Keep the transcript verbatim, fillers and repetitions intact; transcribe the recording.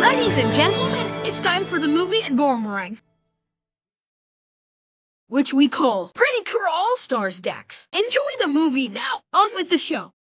Ladies and gentlemen, it's time for the movie and Boomerang, which we call Pretty Cool All-Stars decks. Enjoy the movie now. On with the show.